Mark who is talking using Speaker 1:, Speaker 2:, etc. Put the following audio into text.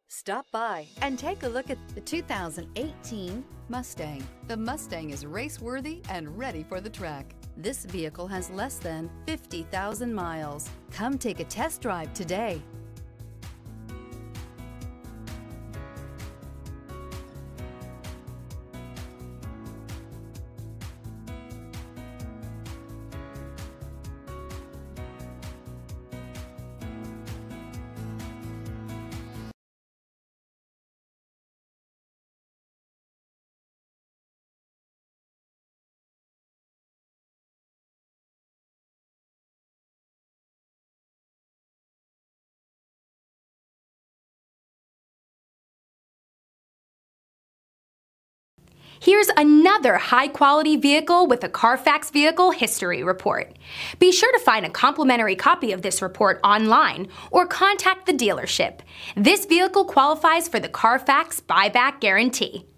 Speaker 1: Stop by and take a look at the 2018 Mustang. The Mustang is race-worthy and ready for the track. This vehicle has less than 50,000 miles. Come take a test drive today.
Speaker 2: Here's another high-quality vehicle with a Carfax Vehicle History Report. Be sure to find a complimentary copy of this report online or contact the dealership. This vehicle qualifies for the Carfax Buyback Guarantee.